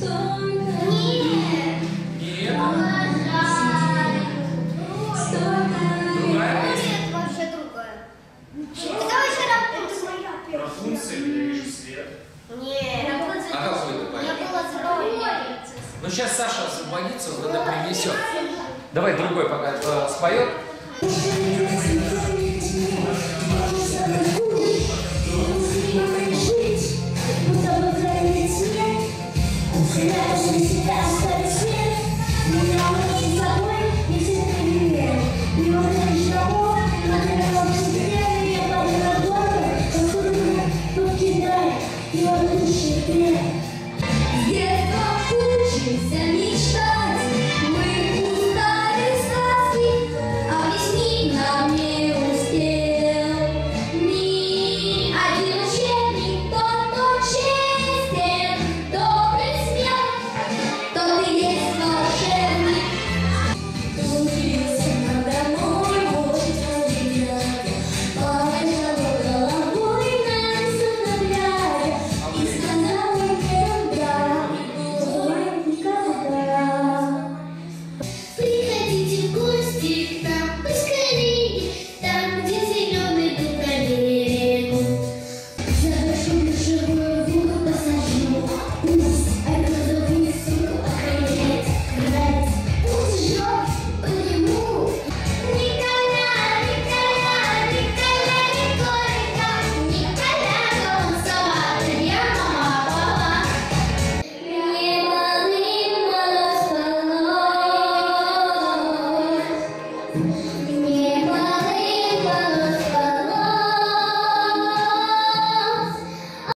Нет. Другая песня? Нет, вообще другая. Давай еще раз. Это моя песня. Рапунцель, я вижу свет. Нет. А какой ты поешь? Я была здоровая. Ну сейчас Саша освободится, он тогда принесет. Давай другой пока споет. You're